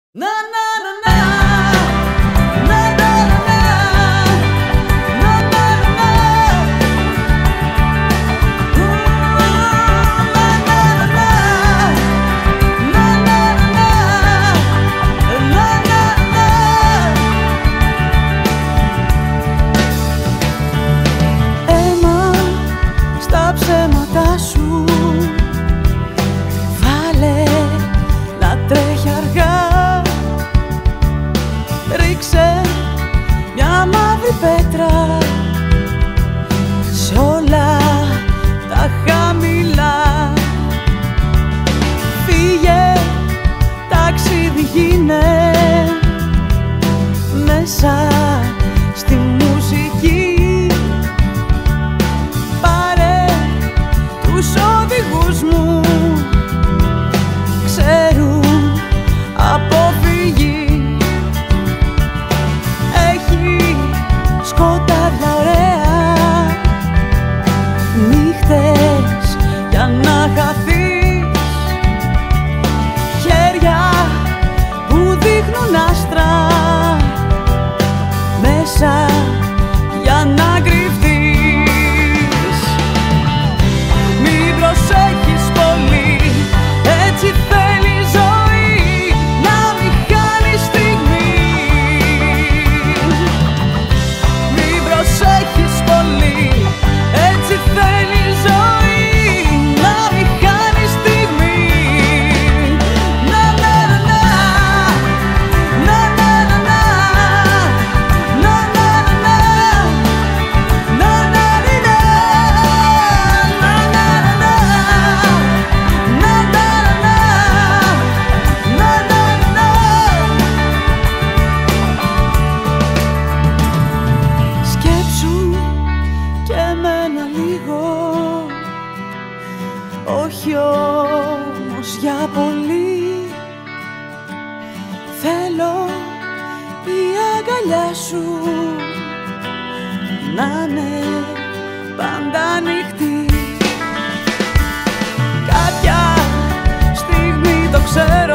Αίμα στα ψέματα σου, βάλε να τρέχει αργά. Ρίξε μια μαύρη πέτρα σ' όλα τα χαμηλά. Φύγε, ταξίδι γίνε μέσα στη μουσική. Πάρε τους οδηγούς μου, ξέρουν αποφυγή. Έχει σκοτάδια ωραία νύχτες για να χαθείς. Χέρια που δείχνουν άστρα μέσα για να κρυφτείς. Μην προσέχεις πολύ, έτσι θέλει η ζωή, να μην χάνεις στιγμή. Μην προσέχεις πολύ, έτσι θέλει η ζωή, να μην χάνεις στιγμή. Να να να να να να να να να να να σκέψου και εμένα λίγο, όχι όμως για πολύ. Θέλω η αγκαλιά σου να είναι πάντα ανοιχτή. Κάποια στιγμή το ξέρω